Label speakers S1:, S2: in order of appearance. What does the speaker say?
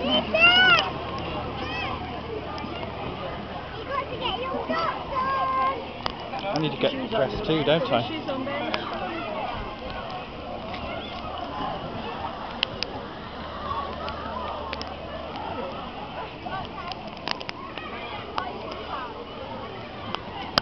S1: I need to get dressed too, don't I?